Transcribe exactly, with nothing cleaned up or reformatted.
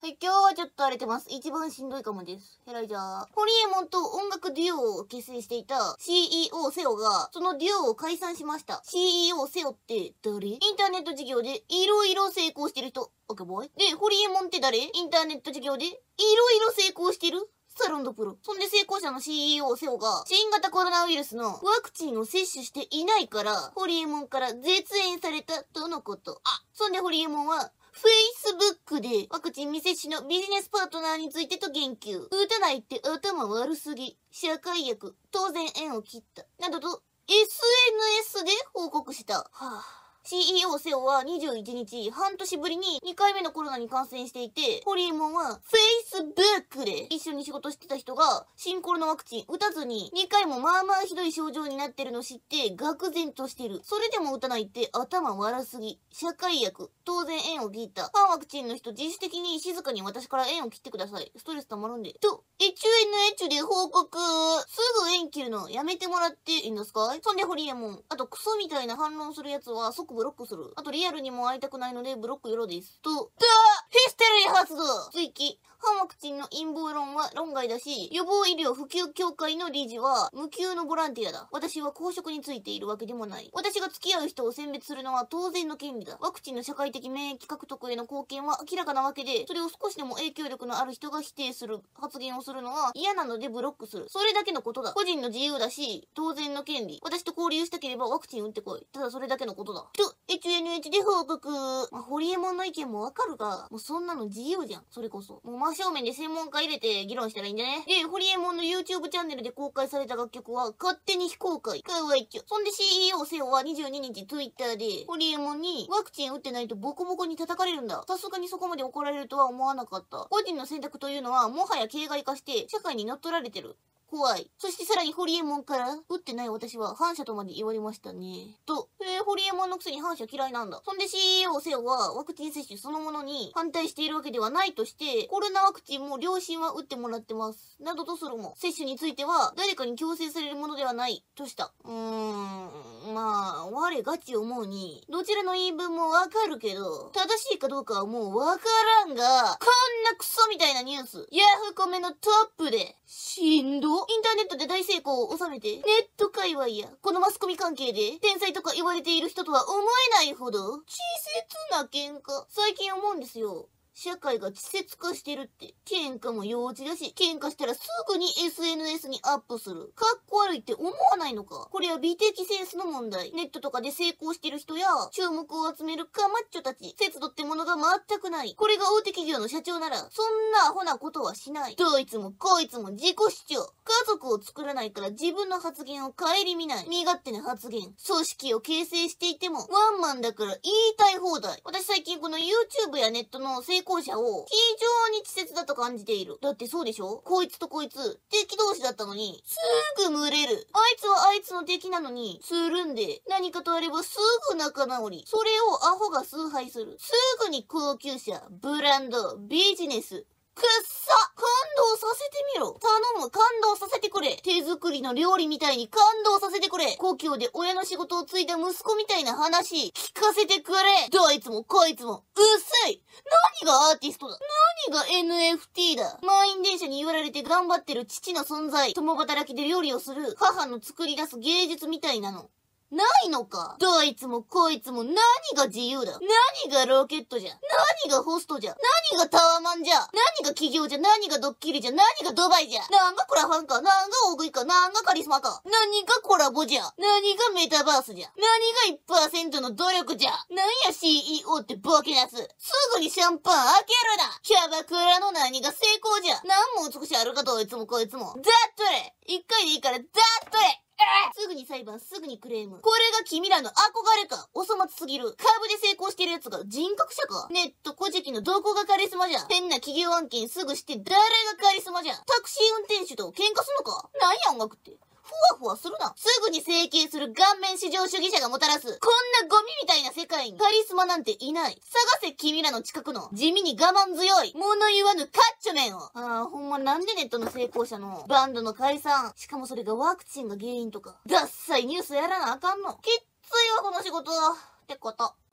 はい、今日はちょっと荒れてます。一番しんどいかもです。へらいじゃあ。ホリエモンと音楽デュオを結成していた シーイーオー セオが、そのデュオを解散しました。シーイーオー セオって誰？インターネット事業でいろいろ成功してる人。オッケーボーイ。で、ホリエモンって誰？インターネット事業でいろいろ成功してるサロンドプロ。そんで成功者の シーイーオー セオが、新型コロナウイルスのワクチンを接種していないから、ホリエモンから絶縁されたとのこと。あ、そんでホリエモンは、Facebook でワクチン未接種のビジネスパートナーについてと言及。打たないって頭悪すぎ。社会役。当然縁を切った。などと エスエヌエス で報告した。はぁ。シーイーオー セオはにじゅういちにち、半年ぶりににかいめのコロナに感染していて、ホリエモンは Facebook で一緒に仕事してた人が新コロナワクチン打たずににかいもまあまあひどい症状になってるの知って愕然としてる。それでも打たないって頭悪すぎ。社会役。当然縁を切った。反ワクチンの人自主的に静かに私から縁を切ってください。ストレス溜まるんで。と、エチュエヌエチュで報告。すぐ縁切るのやめてもらっていいんですか？そんでホリエモン。あとクソみたいな反論するやつは即ブロックする。あとリアルにも会いたくないのでブロックよろです。と、だヒステリー発動追記。反ワクチンの陰謀論は論外だし、予防医療普及協会の理事は無給のボランティアだ。私は公職についているわけでもない。私が付き合う人を選別するのは当然の権利だ。ワクチンの社会的免疫獲得への貢献は明らかなわけで、それを少しでも影響力のある人が否定する発言をするのは嫌なのでブロックする。それだけのことだ。個人の自由だし、当然の権利。私と交流したければワクチン打ってこい。ただそれだけのことだ。と、エチュエヌエチで報告。まあ、ホリエモンの意見もわかるが、もうそんなの自由じゃん。それこそ。もう真正面で専門家入れて議論したらいいんじゃね？で、ホリエモンの YouTube チャンネルで公開された楽曲は勝手に非公開。かわいきょ。そんで シーイーオー セオはにじゅうににち Twitter で、ホリエモンにワクチン打ってないとボコボコに叩かれるんだ。さすがにそこまで怒られるとは思わなかった。個人の選択というのはもはや形骸化して社会に乗っ取られてる。怖い。そしてさらにホリエモンから、打ってない私は反社とまで言われましたね。と、えー、ホリエモンのくせに反社嫌いなんだ。そんで シーイーオー セオはワクチン接種そのものに反対しているわけではないとして、コロナワクチンも両親は打ってもらってます。などとするも、接種については誰かに強制されるものではない、とした。うーん、まあ、我ガチ思うに、どちらの言い分もわかるけど、正しいかどうかはもうわからんが、こんなクソみたいなニュース、ヤフコメのトップで、しんどインターネットで大成功を収めて、ネット界隈や、このマスコミ関係で、天才とか言われている人とは思えないほど、稚拙な喧嘩。最近思うんですよ。社会が稚拙化してるって。喧嘩も幼稚だし、喧嘩したらすぐに エスエヌエス にアップする。かっこ悪いって思わないのか？これは美的センスの問題。ネットとかで成功してる人や、注目を集めるカマッチョたち、節度ってものが全くない。これが大手企業の社長なら、そんなアホなことはしない。どいつもこいつも自己主張。家族を作らないから自分の発言を顧みない。身勝手な発言。組織を形成していても、ワンマンだから言いたい放題。私最近この YouTube やネットの成功者を非常に稚拙だと感じている。だってそうでしょ？こいつとこいつ、敵同士だったのに、すぐ群れる。あいつはあいつの敵なのに、つるんで、何かとあればすぐ仲直り。それをアホが崇拝する。すぐに高級車、ブランド、ビジネス。くっさ！感動させてみろ！頼む、感動させてくれ！手作りの料理みたいに感動させてくれ！故郷で親の仕事を継いだ息子みたいな話、聞かせてくれ！どいつもこいつも、うっせい！何がアーティストだ？何が エヌエフティー だ？満員電車に言われて頑張ってる父の存在、共働きで料理をする母の作り出す芸術みたいなの。ないのか？どいつもこいつも何が自由だ？何がロケットじゃ？何がホストじゃ？何がタワマンじゃ？何が企業じゃ？何がドッキリじゃ？何がドバイじゃ？何がクラファンか？何が大食いか？何がカリスマか？何がコラボじゃ？何がメタバースじゃ？何が いちパーセント の努力じゃ？何や シーイーオー ってボケ出す？すぐにシャンパン開けるな！キャバクラの何が成功じゃ？何も美しいあるかどいつもこいつも。だっとれ！一回でいいからだっとれ！すぐに裁判、すぐにクレーム。これが君らの憧れか？お粗末すぎる。株で成功してる奴が人格者か？ネット古事記のどこがカリスマじゃん？変な企業案件すぐして誰がカリスマじゃん？タクシー運転手と喧嘩すんのか？なんや音楽って。ふわふわするな。すぐに整形する顔面至上主義者がもたらす。こんなゴミみたいな世界にカリスマなんていない。探せ君らの近くの地味に我慢強い物言わぬカッチョメンを。ああ、ほんまなんでネットの成功者のバンドの解散。しかもそれがワクチンが原因とか。ダッサいニュースやらなあかんの。きっついわこの仕事は。ってこと。